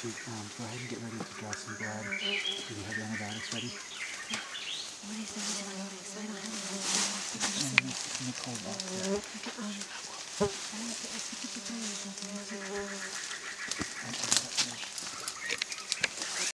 to go ahead and get ready to draw some blood. Do you have the antibiotics ready? What is the antibiotics? I don't have It's in the cold box.